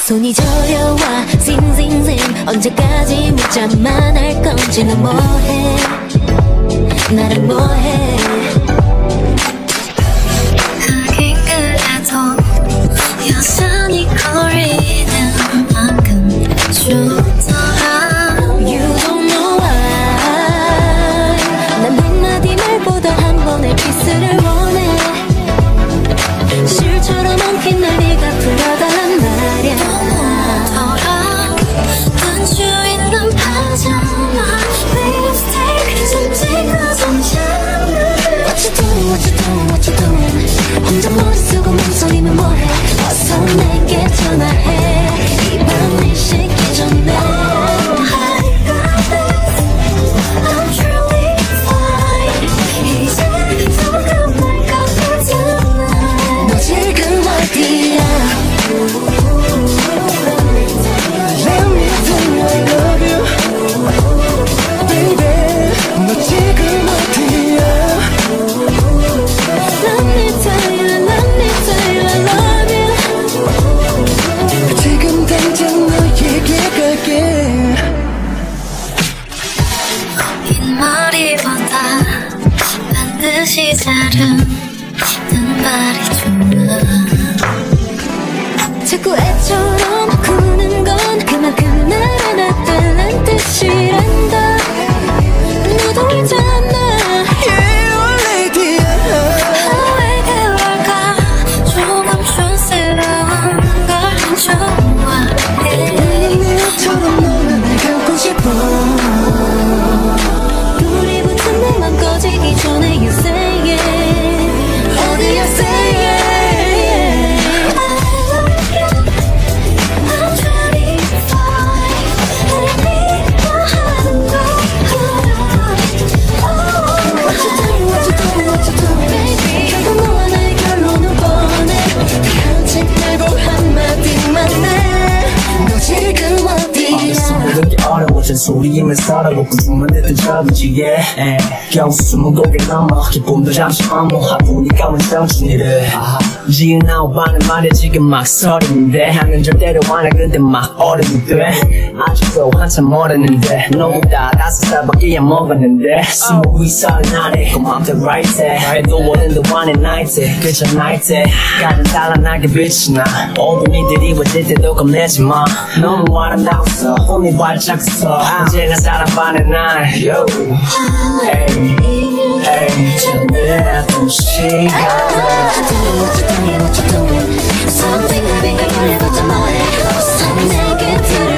손이 저려와 싱싱싱 언제까지 묻자만 할 건지 너 뭐해 나를 뭐해 하긴 그래도 여전히 거리는 만큼 좋더라. You don't know why 난 한마디 말보다 한 번의 키스를 원해 실처럼 엉킨 날 네가 풀어달란 말이야 너무더라 눈주 있는 파자마 립스틱 숨지고 잠잠해 What you doing what you doing what you doing 혼자 머리 쓰고 멍설이면 뭐해 어서 내게 전화해 이 밤을 식기 전에 I'm truly fine 이제 조금 날 같았잖아. 너 지금 어디야 Let me tell you I love you Baby 너 지금 어디야 Let me tell you I love you 지금 당장 너에게 갈게 긴 머리보다 반드시 자른 눈발이 좋아. 자꾸 애처럼 구는 건 그만큼 날 안아달란 뜻이란다 너도 알잖아 Yeah lady 왜 그럴까 조금 촌스러운 걸 좋아해. 너처럼 너를 날 갖고 싶어 불이 붙은 내 맘 꺼지기 전에 You say it 어디야 say it I'm truly fine 날 믿어하는 What you doing what you doing what you doing baby 결국 너와 나의 결론은 뻔해 편지 말고 한마디만 해너 지금 어디야 모든 게 어려워 잔소리이면 서러워 궁금한 듯 적은지 yeah 겨우 숨은 고개 넘어 기쁨도 잠시 허무하 보니까 완성준 일을 지은 나오바는 말야 지금 막 서리는데 하면 절대로 안해 근데 막 어른이 돼 아직도 한참 멀었는데 너무 다 5살밖에 안 먹었는데 20 날에 그 맘대로 right 해 또 원하는 the one and night 그저 night 가는 달아나게 빛이 나 어둠이 드리워질 때도 겁내지 마 너무 아름다웠어 꿈이 활짝 서 언제나 사랑받는 날 Yo Hey Hey 저내던 시간 What you doing what you doing Something I think I can never deny 어서 내게 들을